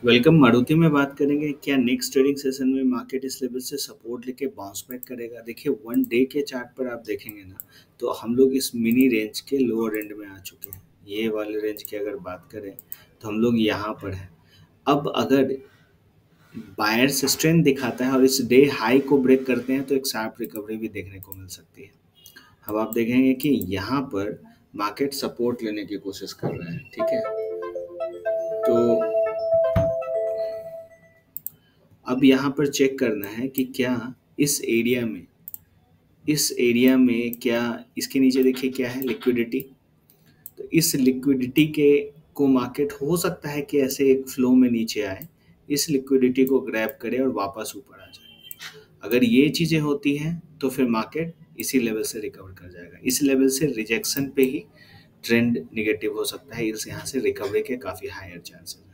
Welcome. Maruti में बात करेंगे क्या नेक्स्ट ट्रेडिंग सेशन में मार्केट इस लेवल से सपोर्ट लेके बाउंस बैक करेगा। देखिए वन डे के चार्ट पर आप देखेंगे ना, तो हम लोग इस मिनी रेंज के लोअर एंड में आ चुके हैं। ये वाले रेंज की अगर बात करें तो हम लोग यहाँ पर हैं। अब अगर बायर्स स्ट्रेंथ दिखाता है और इस डे हाई को ब्रेक करते हैं तो एक शार्प रिकवरी भी देखने को मिल सकती है। अब आप देखेंगे कि यहाँ पर मार्केट सपोर्ट लेने की कोशिश कर रहा है, ठीक है। तो अब यहाँ पर चेक करना है कि क्या इस एरिया में क्या इसके नीचे देखिए क्या है, लिक्विडिटी। तो इस लिक्विडिटी के को मार्केट हो सकता है कि ऐसे एक फ्लो में नीचे आए, इस लिक्विडिटी को ग्रैब करे और वापस ऊपर आ जाए। अगर ये चीज़ें होती हैं तो फिर मार्केट इसी लेवल से रिकवर कर जाएगा। इस लेवल से रिजेक्शन पे ही ट्रेंड निगेटिव हो सकता है, इस यहाँ से रिकवरी के काफ़ी हायर चांसेस हैं।